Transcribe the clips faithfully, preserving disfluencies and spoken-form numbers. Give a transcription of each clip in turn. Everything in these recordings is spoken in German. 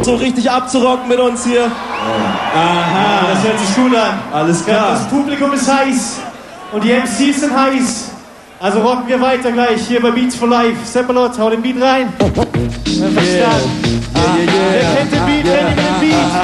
so richtig abzurocken mit uns hier. Aha, das hört sich gut an. Alles klar. Das Publikum ist heiß und die M Cs sind heiß. Also rocken wir weiter gleich hier bei Beats for Life. Seppalot, hau den Beat rein. Verstanden. Yeah, yeah, yeah. Wer kennt den Beat, wer nimmt den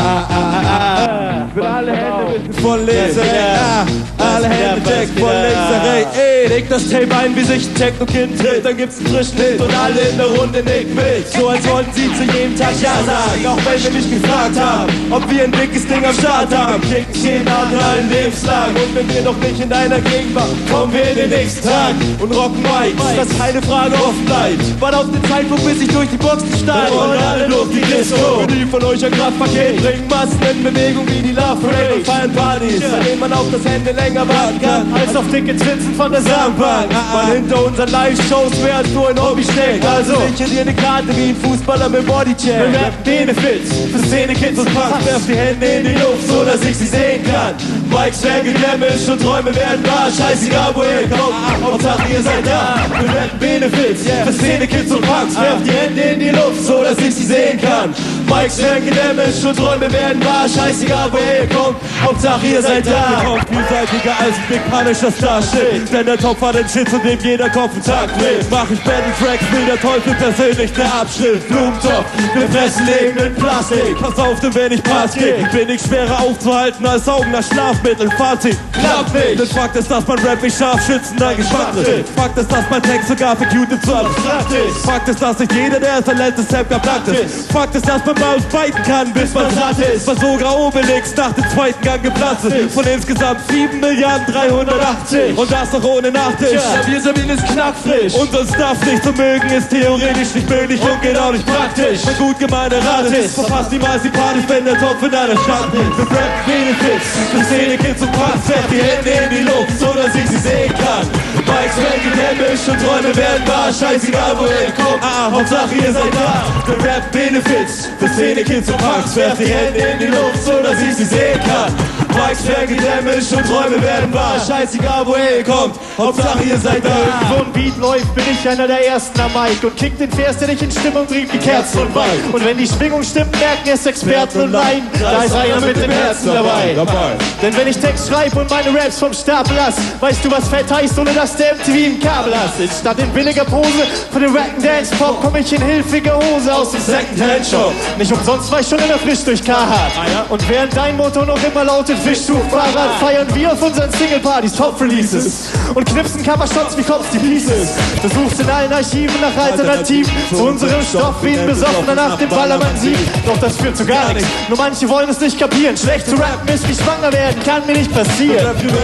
Beat? Für alle Hände von Leserei. Alle Hände weg von Leserei. Ey, leg das Tape ein, wie sich ein Techno-Kind tritt. Dann gibt's einen frischen Hit und alle in der Runde nicken mit. So als wollten sie zu jedem Tag Ja sagen. Auch wenn wir mich gefragt haben, ob wir ein dickes Ding am Start haben. Kicken jeden Abend allen Lebenslagen. Und wenn wir noch nicht in deiner Gegend waren, kommen wir in den nächsten Tag und rocken Mics, dass keine Frage offen bleibt. Wart auf den Zeitpunkt, bis ich durch die Boxen steige. Und alle durch die Disco. Und die von euch ein Kraftpaket bringen Massen in Bewegung wie die Love Parade und feiern Partys, an denen man auf das Ende länger warten kann als auf dicke Twitzen von der Sandbank. Weil hinter unseren Live-Shows mehr als nur ein Hobby steckt. Also sichere dir eine Karte wie ein Fußballer mit Bodycheck. Wir rappen Benefits für Szene-Kids und Punks. Werf die Hände in die Luft, so dass ich sie sehen kann. Mics werden gedamaged und Träume werden wahr. Scheißegal, wo ihr kommt, Hauptsache ihr seid da. Wir rappen Benefits für Szene-Kids und Punks. Werf die Hände in die Luft, so dass ich sie sehen kann. Mics werden gedamaged und Träume werden wahr. Scheißegal, wo ihr kommt, Hauptsache ihr seid da. Ihr kommt vielseitiger als ein Big Punisher Starship. Denn der Topf hat den Shit, zu dem jeder Kopf und Tag dreht. Mach ich Battle Tracks, will der Teufel persönlich der Abschrift. Blumentopf, wir fressen Leben in Plastik. Pass auf, denn wenn ich Pass geb, bin ich schwerer aufzuhalten als Augen nach Schlafmitteln. Fazit, klappt nicht. Denn Fakt ist, dass mein Rap mich Scharfschützen dein Geschmack trifft. Fakt ist, dass mein Text sogar für YouTube zu abstrakt ist. Fakt ist, dass nicht jeder, der sein letztes Hemd gepackt ist. Fakt ist, dass man mal fighten kann, bis man satt ist. Was sogar Obelix nach dem zweiten Gang geplatzt ist. Von insgesamt sieben Milliarden dreihundertachtzig. Und das noch ohne Nachtisch. Ja, wir servieren es knackfrisch. Unser Stuff nicht zu mögen ist theoretisch nicht möglich und geht auch nicht praktisch. Wenn gut gemeinte Rat ist, verpasst niemals die Party, wenn der Topf in einer Stadt ist. Wir rappen Benefits, für Szene-Kids und Punks. Werf die Hände in die Luft, so dass ich sie sehen kann. Mics werden gedamaged und Träume werden wahr. Scheißegal, wo ihr kommt, ah, Hauptsache ihr seid da. Wir rappen Benefits, für Szene-Kids und Punks. Werf die Hände in die Luft, so dass ich sie sehen kann. Mics werden gedamaged und Träume werden wahr. Scheißegal, wo ihr kommt, Hauptsache ihr seid da. Wo ein Beat läuft, bin ich einer der Ersten am Mic und kick den Vers, der dich in Stimmung bringt wie Kerzen und Wein. Und wenn die Schwingung stimmt, merken es Experten und Laien, da ist einer mit dem Herzen dabei. Denn wenn ich Text schreibe und meine Raps vom Stapel lass, weißt du, was fett heißt, ohne dass der M T V im Kabel hast. Statt in billiger Pose von dem Rack Dance Pop komm ich in hilfiger Hose aus dem Secondhand Shop. Nicht umsonst war ich schon immer frisch durch Carhartt. Und während dein Motor noch immer lautet Fischtuch-Fahrrad, feiern wir auf unseren Single-Partys Top-Releases und knipsen Covershots wie Cops die Pieces. Du suchst in allen Archiven nach Alternativen zu unserem Stoff wie ein Besoffener nach dem Ballermann-Sieg. Doch das führt zu gar nichts, nur manche wollen es nicht kapieren. Schlecht zu rappen ist wie schwanger werden, kann mir nicht passieren.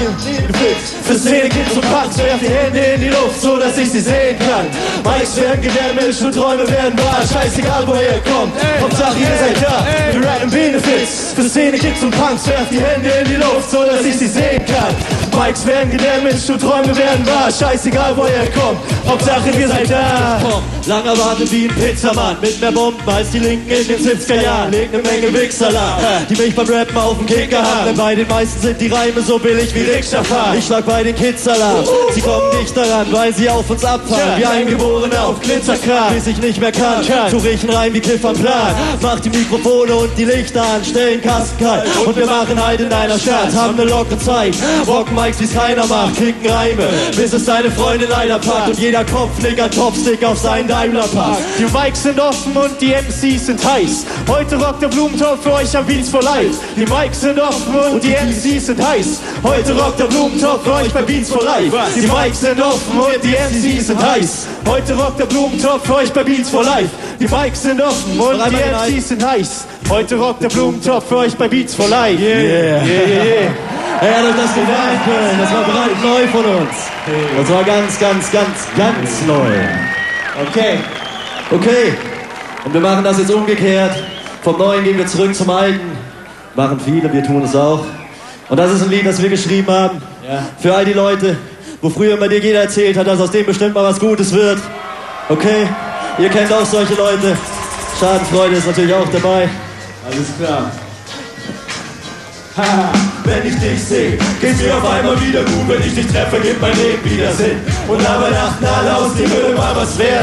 Für Szene-Kids und Punks, werf die Hände in die Luft, so dass ich sie sehen kann. Mics werden gedamaged und Träume werden wahr. Scheißegal, wo ihr kommt, Hauptsache ihr seid da. Wir rappen Benefits für Szene-Kids und Punks, werf die Hände in die Luft, so dass ich sie sehen kann. Mics werden gedamaged und Träume werden wahr. Scheißegal, wo ihr kommt, Hauptsache ihr seid da. Lang erwartet wie ein Pizzamann mit mehr Bomben als die Linken in den siebziger Jahren. Leg ne Menge Wichser lang, die mich beim Rappen auf den Kicker haben. Denn bei den meisten sind die Reime so billig wie Rikscha-Fahren. Ich schlag bei den Kids Alarm, sie kommen nicht daran, weil sie auf uns abfahren. Wie Eingeborene auf Glitzerkran, bis ich nicht mehr kann. Such ich einen Reim wie Cliff am Plan. Mach die Mikrofone und die Lichter an, stellen Kasten kalt. Und wir machen halt in deiner Stadt, haben ne lockere Zeit. Rocken Mics wie's keiner macht, kicken Reime, bis es deine Freunde leider packt. Und jeder Kopf legt ein Topstick auf seinen Daimler Park. Die Mics sind offen und die M Cs sind heiß. Heute rockt der Blumentopf für euch am Beats for Life. Die Mics sind offen und die M Cs sind heiß. Heute rockt der Blumentopf für euch bei Beats for Life. Die Mics sind offen und die M Cs sind heiß. Heute rockt der Blumentopf für euch bei Beats for Life. Die Mics sind offen und die M Cs sind heiß. Heute rockt der Blumentopf für euch bei Beats for Life. Yeah, yeah, yeah, yeah. Er hat euch das gefallen können. Das war bereit neu von uns. Das war ganz, ganz, ganz, ganz neu. Okay. Okay. Und wir machen das jetzt umgekehrt. Vom Neuen gehen wir zurück zum Alten. Machen viele, wir tun es auch. Und das ist ein Lied, das wir geschrieben haben. Ja. Für all die Leute, wo früher immer dir jeder erzählt hat, dass aus dem bestimmt mal was Gutes wird. Okay? Ihr kennt auch solche Leute. Schadenfreude ist natürlich auch dabei. Alles klar. Haha, wenn ich dich seh, geht's mir auf einmal wieder gut. Wenn ich dich treffe, gibt mein Leben wieder Sinn. Und dabei dachten alle, aus dem würde mal was werden.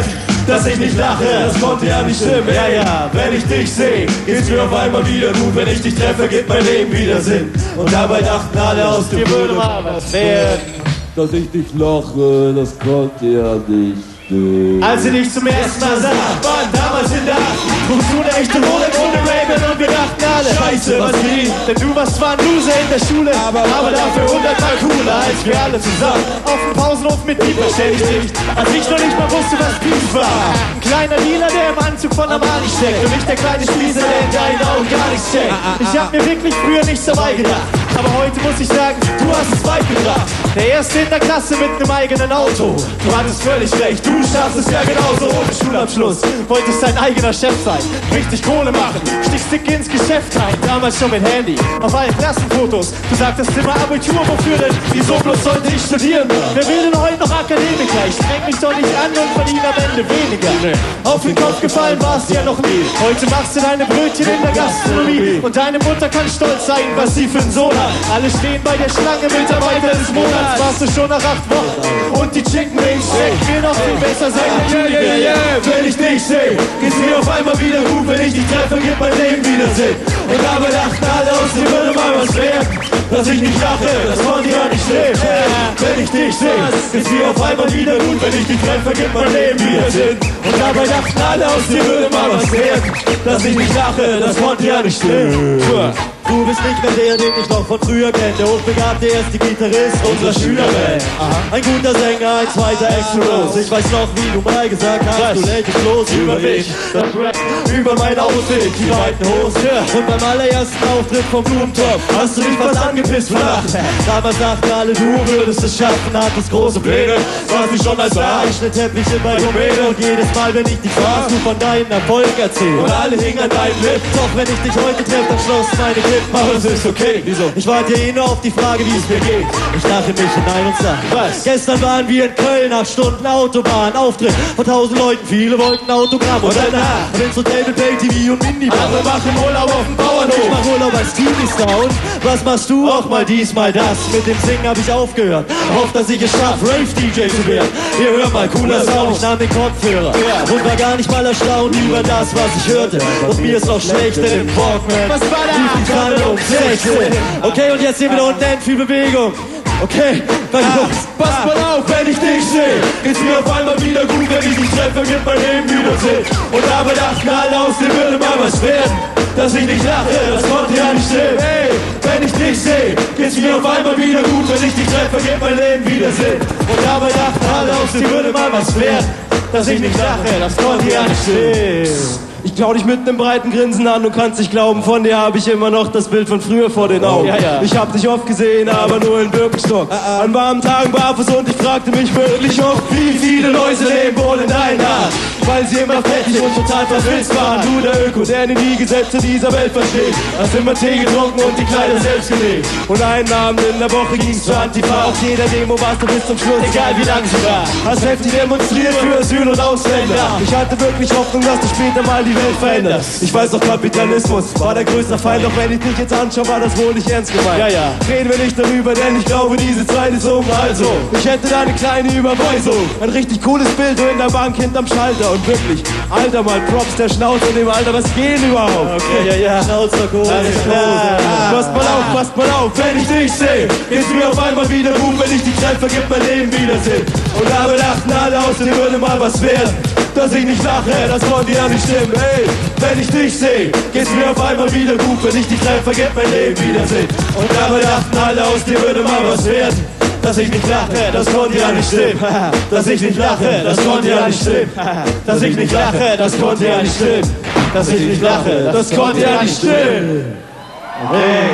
dass ich nicht lache, das konnte ja nicht stimmen. Ja, ja, wenn ich dich sehe, geht's mir auf einmal wieder gut. Wenn ich dich treffe, gibt mein Leben wieder Sinn. Und dabei dachten alle aus dir würde mal was werden. Dass ich nicht lache, das konnte ja nicht stimmen. Als sie dich zum ersten Mal sah, waren damals in der Nacht, trugst du eine echte Rolex ohne Ray-Ban und wir dachten alle, Scheiße, was geht? Denn du warst zwar ein Loser in der Schule, aber, aber dafür hundertmal cooler als wir alle zusammen. Auf dem Pausenhof mit Piep verstell ich dich, als ich noch nicht mal wusste, was Piep war. Ein kleiner Dealer, der im Anzug von Armani steckt und nicht der kleine Spießer, der in deinen Augen gar nichts checkt. Ich hab mir wirklich früher nichts dabei gedacht, aber heute muss ich sagen, du hast es weit gebracht. Der erste in der Klasse mit einem eigenen Auto. Du hattest völlig recht, du schaffst es ja genauso ohne Schulabschluss. Wolltest dein eigener Chef sein, richtig Kohle machen, stichst dick ins Geschäft rein. Damals schon mit Handy, auf allen Klassenfotos. Du sagtest immer Abitur, wofür denn? Wieso bloß sollte ich studieren? Wer will denn heute noch Akademiker? Ich streng mich doch nicht an und verdiene am Ende weniger. Auf den Kopf gefallen warst du ja noch nie. Heute machst du deine Brötchen in der Gastronomie und deine Mutter kann stolz sein, was sie für einen Sohn hat. Alle stehen bei der Schlange, Mitarbeiter des Monats. Warst du schon nach acht Wochen und die Chicken Wings schmecken mir noch viel besser sein. Yeah, yeah, yeah, wenn ich dich sehe, geht's mir auf einmal wieder gut. Wenn ich dich treffe, gibt mein Leben wieder Sinn. Und dabei dachten alle aus dir würde mal was werden. Dass ich nicht lache, das konnte ja nicht stehen. Wenn ich dich sehe, geht's mir auf einmal wieder gut. Wenn ich dich treffe, gibt mein Leben wieder Sinn. Und dabei dachten alle aus dir würde mal was werden. Dass ich nicht lache, das konnte ja nicht stehen. Du bist nicht mehr der, den ich noch von früher kenne. Der hochbegabte erste Gitarrist unserer Schülerband. Ein guter Sänger, ein zweiter Extros. Ich weiß noch, wie du mal gesagt hast, du lächelst bloß über mich. Das Rap über mein Outfit, die weiten Hosen. Und beim allerersten Auftritt vom Blumentopf hast du dich fast angepisst von Lachen. Damals dachten alle, du würdest es schaffen, hattest große Pläne. Warst du schon als Teppiche bei Rumäne. Und jedes Mal, wenn ich dich frag, du von deinen Erfolgen erzählst. Und alle hingen an deinen Lippen. Doch wenn ich dich heute treffe, dann schlossen meine Klippen. Aber es ist okay. Wieso? Ich warte ja eh nur auf die Frage, wie es mir geht. Ich lache mich hinein und sag, was? Gestern waren wir in Köln, nach Stunden Autobahn, Auftritt von tausend Leuten, viele wollten Autogramm. Und danach ins Hotel mit Pay-T V und Minibar. Andere machen Urlaub auf dem Bauernhof. Ich mach Urlaub als Teenie-Star. Und was machst du? Auch mal dies, mal das. Mit dem Singen hab ich aufgehört. Hoff, dass ich es schaff, Rave-D J zu werden. Hier, hör mal, cooler Sound. Ich nahm den Kopfhörer und war gar nicht mal erstaunt über das, was ich hörte. Und mir ist noch schlechter im Walkman. Was war da? Um sechzehn. Okay, und jetzt hier wieder unten viel Bewegung. Okay, bei ah, pass mal auf, wenn ich dich sehe, geht's mir auf einmal wieder gut. Wenn ich dich treffe, gibt mein Leben wieder Sinn. Und dabei dachten alle aus dir würde mal was werden. Dass ich nicht lache, das konnte ja nicht stimmen. Hey, wenn ich dich sehe, geht's mir auf einmal wieder gut. Wenn ich dich treffe, gibt mein Leben wieder Sinn. Und dabei dachten alle aus dir würde mal was werden. Dass ich nicht lache, das konnte ja nicht stimmen. Ich schau dich mit nem breiten Grinsen an, du kannst nicht glauben, von dir habe ich immer noch das Bild von früher vor den Augen. Ja, ja. Ich hab dich oft gesehen, aber nur in Birkenstock. Ah, ah. An warmen Tagen barfuß und ich fragte mich wirklich oft, wie viele Läuse leben wohl in deinen Haaren. Weil sie immer fettig und total verfilzt waren. Du der Öko, der nie die Gesetze dieser Welt versteht. Hast immer Tee getrunken und die Kleider selbst gelegt. Und einen Abend in der Woche ging's zur Antifa. Auf jeder Demo warst du bis zum Schluss, egal wie lang sie war. Hast heftig demonstriert für Asyl und Ausländer. Ich hatte wirklich Hoffnung, dass du später mal die Welt veränderst. Ich weiß doch, Kapitalismus war der größte Feind. Doch wenn ich dich jetzt anschaue, war das wohl nicht ernst gemeint. Ja, ja. Reden wir nicht darüber, denn ich glaube, diese Zeit ist um. Also, ich hätte da eine kleine Überweisung. Ein richtig cooles Bild, du in der Bank hinterm Schalter. Und wirklich, Alter, mal Props der Schnauze in dem Alter, was geht überhaupt? Okay, ja, ja, Schnauzer, Kohle, Passt mal auf, passt mal auf, wenn ich dich sehe, geht's mir auf einmal wieder gut. Wenn ich dich treffe, gibt mein Leben wieder Sinn. Und dabei dachten alle aus dir würde mal was werden. Dass ich nicht lache, das konnte ja nicht stimmen. Hey, wenn ich dich sehe, geht's mir auf einmal wieder gut. Wenn ich dich treffe, gibt mein Leben wieder Sinn. Und dabei dachten alle aus dir würde mal was werden. Dass ich nicht lache, das konnte ja nicht stimmen. Dass ich nicht lache, das konnte ja nicht stimmen. Dass ich nicht lache, das konnte ja nicht stimmen. Dass ich nicht lache, das konnte ja nicht stimmen. Hey.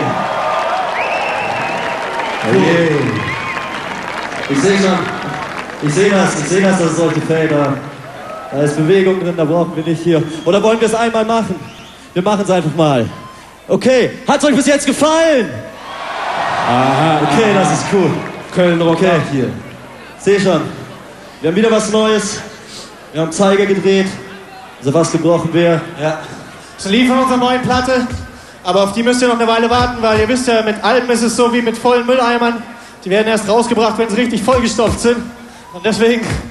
Hey. Ich sehe schon, ich sehe das, ich sehe das, dass es euch gefällt. Da ist Bewegung drin, da brauchen wir nicht hier. Oder wollen wir es einmal machen? Wir machen es einfach mal. Okay, hat's euch bis jetzt gefallen? Aha, okay, das ist cool. Köln Rock okay. Hier. Seh schon, wir haben wieder was Neues. Wir haben Zeiger gedreht, also was gebrochen wäre. Ja. So liefern unsere neuen Platte, aber auf die müsst ihr noch eine Weile warten, weil ihr wisst ja, mit Alben ist es so wie mit vollen Mülleimern. Die werden erst rausgebracht, wenn sie richtig vollgestopft sind. Und deswegen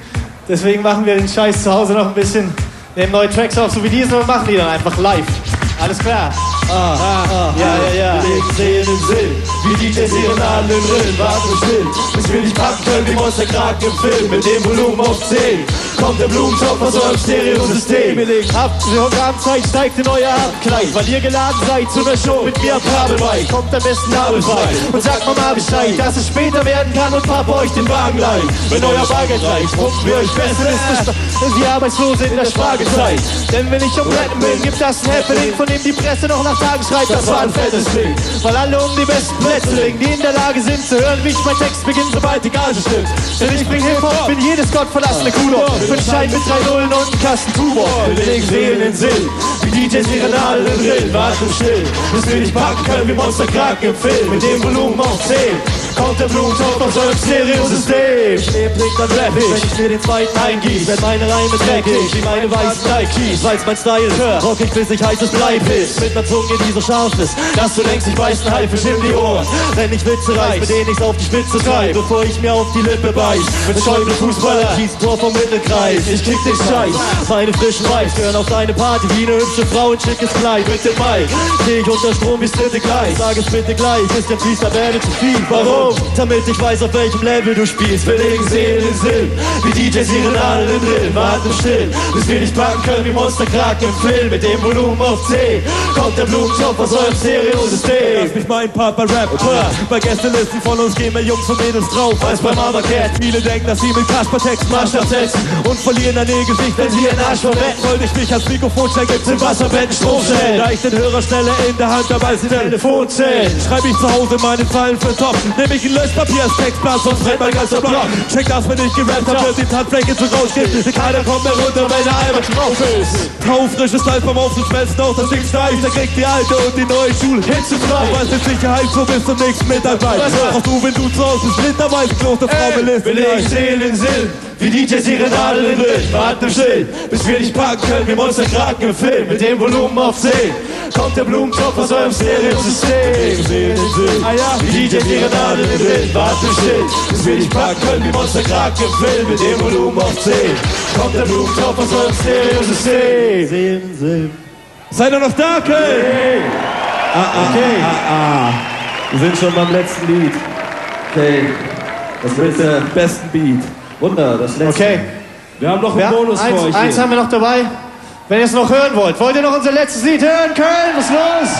Deswegen machen wir den Scheiß zu Hause noch ein bisschen, nehmen neue Tracks auf, so wie diesen, und machen die dann einfach live. Alles klar. Ah, ah, ah, ja, ja, ja. Wir legen Zehen im Sinn, wie D Js ihre Nadeln im Rillen. Warten still, bis wir dich packen können wie Monsterkraken im Film. Mit dem Volumen auf zehn kommt der Blumentopf aus eurem Stereosystem. Ihr legt ab, Programmzeit steigt in euer Abkleid, weil ihr geladen seid zu einer Show mit mir am Kabelbike. Kommt am besten nabelfrei und sagt Mama Bescheid, dass es später werden kann und Papa euch den Wagen leiht. Wenn euer Bargeld reicht, pumpen wir euch pessimistisch wie Arbeitslose in der Spargelzeit. Denn wenn ich um Retten bin, gibt das ein Happening, von dem die Presse noch nach Tagen schreit, das war ein fettes Ding. Weil alle um die besten Plätze liegen, die in der Lage sind zu hören, wie ich mein Text beginne, sobald die Gage stimmt. Denn ich bring Hip-Hop, bin jedes gottverlassene Kudo. Fünf Schein mit drei Nullen und einen Kasten Tubo. Wir legen Seelen in Sinn, wie D Js ihre Nadeln im Rillen. Warten still, bis wir dich packen können wie Monsterkraken im Film. Mit dem Volumen auf zehn kommt der Blumentopf aus eurem Stereosystem. Schnee blinkt dann Rap ich, wenn ich mir den zweiten eingieß. Wenn meine Reime dreckig, wie meine weißen Nikes. Weil's mein Style ist, rock ich bis ich heißes Blei piss. Mit ner Zunge, die so scharf ist, dass du denkst, ich beiß einen Haifisch in die Ohren. Wenn ich Witze reiß, mit denen ich's auf die Spitze treib, bevor ich mir auf die Lippe beiß. Mit Schäuble Fußballer, schießt Tor vom Mittelkreis. Ich krieg den Scheiß, meine frischen Vibes gehören auf deine Party wie eine hübsche Frau in schickes Kleid. Mit dem Mike steh ich unter Strom wie's dritte Gleis. Sag es bitte gleich, ist der Fließer werde zu viel. Warum? Damit ich weiß, auf welchem Level du spielst. Wir legen Seelen in Sinn, wie D Js ihre Nadeln im Rillen. Warten still, bis wir dich packen können wie Monsterkraken im Film. Mit dem Volumen auf zehn kommt der Blumentopf aus eurem Stereosystem. Lass mich meinen Part bei Rap. Bei Gästelisten von uns gehen wir Jungs und Mädels drauf als beim Mama-Cat. Viele denken, dass sie mit Kasper-Text Maßstab setzen und verlieren dann ihr Gesicht, wenn sie ihren Arsch verwetten. Wollte ich mich als Mikrofon stellen, gibt's im Wasserbetten Stromstellen. Da ich den Hörer stelle in der Hand, dabei sie Telefon zählen. Schreib ich zu Hause meine Zeilen für Top. Nehm ich ein Löschpapier als Textplan, sonst brennt mein ganzer Block. Check das, wenn ich gerappt hab, wird die Tanzfläche zu rausgeht. Keiner kommt mehr runter, wenn der Albert drauf ist. Kauf frisches Salz beim Aufzuschmelzen aus, das Ding steif. Da kriegt die alte und die neue Schule hinzufrei. Du weißt mit Sicherheit, so bis zum nächsten Mitarbeit. Auch du, wenn du zu Hause bist, Winterweiß, Klosterfrau belist. Wir legen Seelen in Sinn, wie D Js ihre Nadeln im Rillen. Warten still, bis wir dich packen können wie Monsterkraken im Film. Mit dem Volumen auf zehn kommt der Blumentopf aus eurem Stereosystem. Seelen in Sinn, Ah ja, wie D Js ihre Nadeln im Rillen. Warten still, bis wir dich packen können wie Monsterkraken im Film. Mit dem Volumen auf zehn kommt der Blumentopf aus eurem Stereosystem. Seelen in Sinn. seid ihr noch da, Köln? Hey. Ah, ah, Okay. ah, ah. Wir sind schon beim letzten Lied. Okay, das wird der Besten Beat. Wunder, das letzte. Okay. Wir haben noch einen Ja, Bonus eins, für euch eins hier. haben wir noch dabei. Wenn ihr es noch hören wollt, wollt ihr noch unser letztes Lied hören? Köln, was ist los?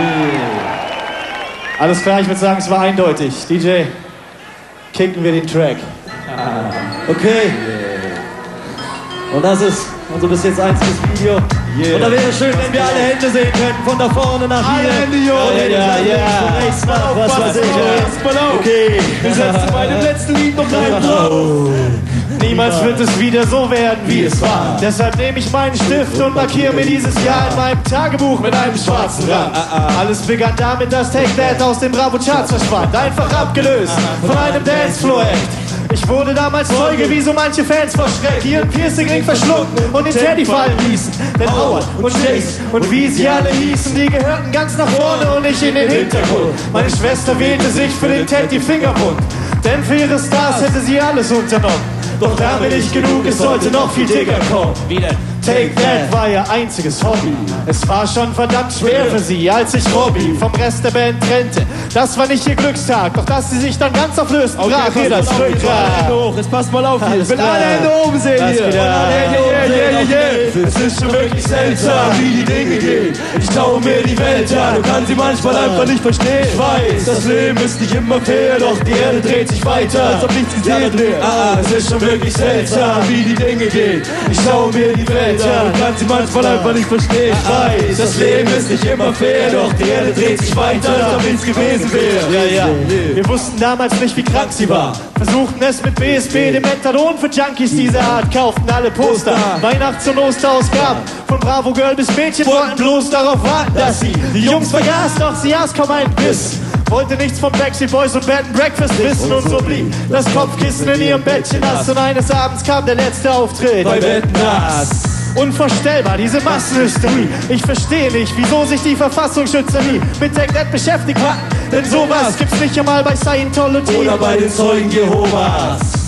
Alles klar, ich würde sagen, es war eindeutig. D J, kicken wir den Track. Okay. Und das ist unser bis jetzt einziges Video. Yeah. Und da wäre es schön, wenn wir alle Hände sehen könnten, von da vorne nach hier. Alle Hände, Junge. Ja, ja, ja. Von rechts nach, was weiß ich. Okay. Wir setzen bei dem letzten Lied noch einen drauf. Niemals wird es wieder so werden, wie es war. Deshalb nehme ich meinen Stift und markiere mir dieses Jahr in meinem Tagebuch mit einem schwarzen Rand. Alles begann damit, dass Take That aus den Bravo Charts verschwand. Einfach abgelöst von einem Dancefloor-Act. Ich wurde damals Zeuge, wie so manche Fans vor Schreck ihren Piercing-Ring verschluckten und den Teddy fallen ließen. Denn Howard und Jace und wie sie alle hießen, die gehörten ganz nach vorne und ich in den Hintergrund. Meine Schwester wählte sich für den Teddy-Fingerbund, denn für ihre Stars hätte sie alles unternommen. Doch damit nicht genug, es sollte noch viel dicker kommen. Take That war ihr einziges Hobby. Es war schon verdammt schwer für sie, als sich Robbie vom Rest der Band trennte. Das war nicht ihr Glückstag, doch dass sie sich dann ganz auflöst, brach ihr das Rückgrat. hoch, jetzt passt mal auf hier. Alles Ich will klar. alle Hände oben sehen Das hier. geht Und alle ab. Hände oben Yeah, sehen, yeah, yeah, yeah. Es ist schon wirklich seltsam, wie die Dinge gehen. Ich schaue mir die Welt an und kann sie manchmal einfach nicht verstehen. Ich weiß, das Leben ist nicht immer fair, doch die Erde dreht sich weiter, als ob nichts gesehen wäre. Ah, es ist schon wirklich seltsam, wie die Dinge gehen. Ich schaue mir die Welt an und kann sie manchmal einfach nicht verstehen. Ich weiß, das Leben ist nicht immer fair, doch die Erde dreht sich weiter, als ob nichts gewesen wäre. Ja, ja. Wir wussten damals nicht, wie krank sie war. Versuchten es mit B S B, dem Methadon für Junkies dieser Art. Kauften alle Poster, Weihnachts- und Osterausgaben. Von Bravo Girl bis Mädchen wollten bloß darauf warten, dass sie die Jungs vergaß, doch sie aß kaum einen Biss. Wollte nichts von Backstreet Boys und Bed and Breakfast wissen und so blieb das Kopfkissen in ihrem Bettchen nass. Und eines Abends kam der letzte Auftritt Bei Wetten, das. Unvorstellbar, diese Massenhysterie. Ich verstehe nicht, wieso sich die Verfassungsschützer nie mit Take That beschäftigt hatten. Denn sowas gibt's nicht einmal bei Scientology. Oder bei den Zeugen Jehovas.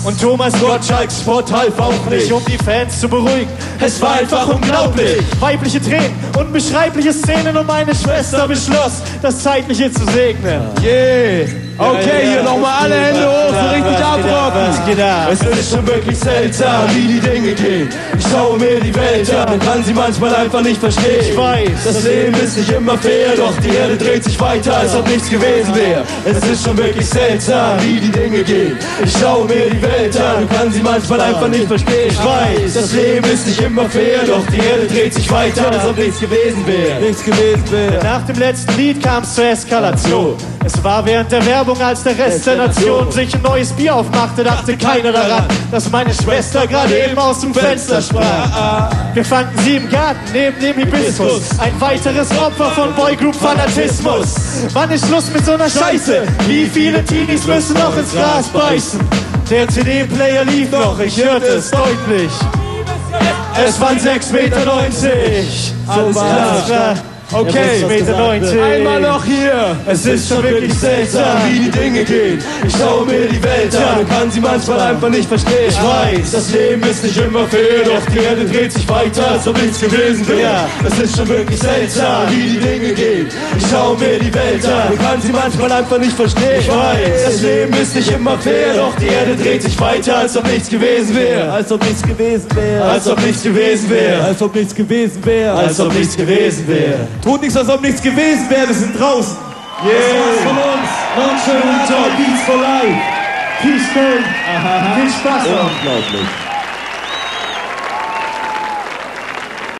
Und Thomas Gottschalks Sport half auch nicht, um die Fans zu beruhigen. Es war einfach unglaublich. Weibliche Tränen, unbeschreibliche Szenen und meine Schwester beschloss, das Zeitliche zu segnen. Yeah. Okay, hier nochmal alle Hände hoch, so richtig abrocken. Es ist schon wirklich seltsam, wie die Dinge gehen. Ich schaue mir die Welt an, kann sie manchmal einfach nicht verstehen. Ich weiß, das Leben ist nicht immer fair, doch die Erde dreht sich weiter, als ob nichts gewesen wäre. Es ist schon wirklich seltsam, wie die Dinge gehen. Ich schaue mir die Welt an, kann sie manchmal einfach nicht verstehen. Ich weiß, das Leben ist nicht immer fair, doch die Erde dreht sich weiter, als ob nichts gewesen wäre. Nichts gewesen wäre. Nach dem letzten Lied kam es zur Eskalation. Es war während der Werbung, als der Rest der Nation sich ein neues Bier aufmachte, dachte keiner daran, dass meine Schwester gerade eben aus dem Fenster sprang. Wir fanden sie im Garten neben dem Hibiskus. Ein weiteres Opfer von Boygroup-Fanatismus. Wann ist Schluss mit so einer Scheiße? Wie viele Teenies müssen noch ins Gras beißen? Der C D-Player lief noch, ich hörte es deutlich. Es waren sechs Meter neunzig. Alles klar. Okay, sechs Meter neunzig. Einmal noch hier. Es ist schon wirklich seltsam, wie die Dinge gehen. Ich schaue mir die Welt an und kann sie manchmal einfach nicht verstehen. Ich weiß, das Leben ist nicht immer fair, doch die Erde dreht sich weiter, als ob nichts gewesen wäre. Es ist schon wirklich seltsam, wie die Dinge gehen. Ich schaue mir die Welt an und kann sie manchmal einfach nicht verstehen. Ich weiß, das Leben ist nicht immer fair, doch die Erde dreht sich weiter, als ob nichts gewesen wäre. Als ob nichts gewesen wäre. Als ob nichts gewesen wäre. Als ob nichts gewesen wäre. Als ob nichts gewesen wäre. Tut nichts, als ob nichts gewesen wäre, wir sind draußen. Yeah. Das war's von uns. Noch einen schönen Tag. Beats for Life. Peace, Köln. Viel Spaß noch. Unglaublich.